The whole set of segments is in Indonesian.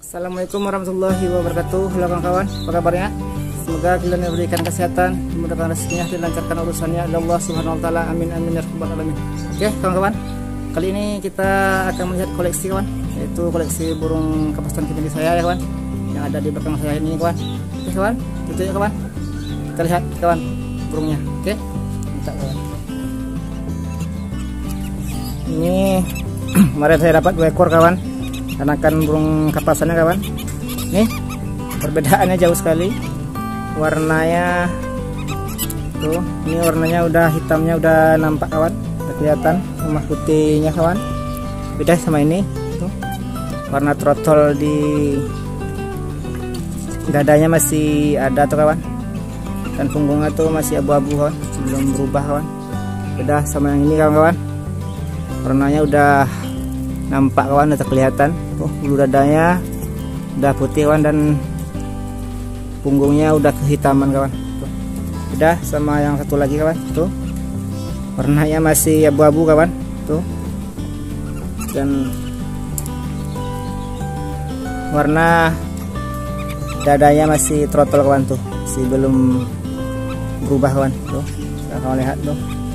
Assalamualaikum warahmatullahi wabarakatuh. Halo kawan-kawan, apa kabarnya? Semoga kalian diberikan kesehatan, dimudahkan rezekinya, dilancarkan urusannya oleh Allah Subhanahu wa taala. Amin amin ya rabbal alamin. Oke, kawan-kawan. Kali ini kita akan melihat koleksi kawan, yaitu koleksi burung kapasan kemiri saya ya kawan, yang ada di belakang saya ini kawan. Oke kawan, itu ya kawan. Kita lihat kawan burungnya. Oke. Mantap kawan. Ini kemarin saya dapat 2 ekor kawan. Anakan burung kapasannya kawan. Nih perbedaannya jauh sekali. Warnanya tuh, ini warnanya udah hitamnya udah nampak kawan, udah kelihatan sama putihnya kawan. Beda sama ini tuh, warna trotol di dadanya masih ada tuh kawan, dan punggungnya tuh masih abu-abu kawan, belum berubah kawan. Beda sama yang ini kawan-kawan, warnanya udah nampak kawan, udah kelihatan tuh, bulu dadanya udah putih kawan, dan punggungnya udah kehitaman kawan tuh. Beda sama yang satu lagi kawan tuh, warnanya masih abu-abu kawan tuh, dan warna dadanya masih trotol kawan tuh, masih belum berubah kawan tuh. Kawan lihat tuh.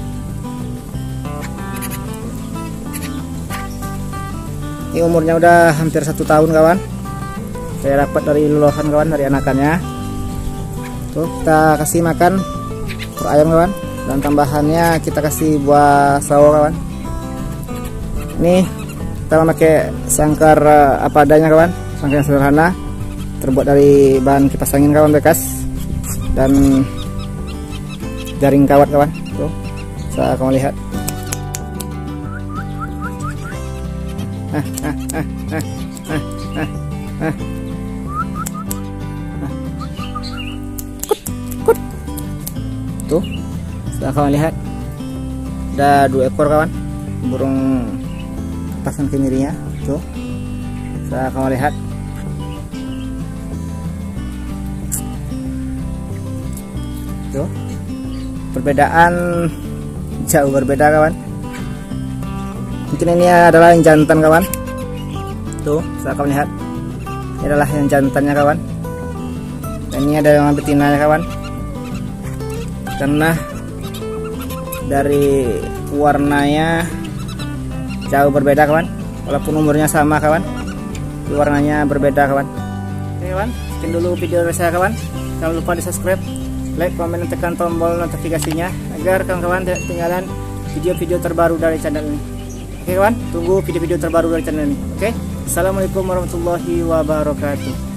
Ini umurnya udah hampir 1 tahun kawan. Saya dapat dari luluhan kawan, dari anakannya. Tuh, kita kasih makan per ayam kawan, dan tambahannya kita kasih buah sawo kawan. Ini kita memakai sangkar apa adanya kawan, sangkar yang sederhana, terbuat dari bahan kipas angin kawan bekas, dan jaring kawat kawan. Tuh, bisa kamu lihat. Tuh, bisa kawan lihat, ada 2 ekor kawan burung kapasan kemirinya tuh, bisa kawan lihat. Tuh, perbedaan jauh berbeda kawan. Mungkin ini adalah yang jantan kawan. Tuh, bisa kawan lihat. Ini adalah yang jantannya kawan. Dan ini ada yang betinanya kawan. Karena dari warnanya jauh berbeda kawan. Walaupun umurnya sama kawan, warnanya berbeda kawan. Oke kawan, sekian dulu video dari saya kawan. Jangan lupa di subscribe, like, komen, dan tekan tombol notifikasinya agar kawan-kawan tidak ketinggalan video-video terbaru dari channel ini. Oke kawan, tunggu video-video terbaru dari channel ini. Oke, assalamualaikum warahmatullahi wabarakatuh.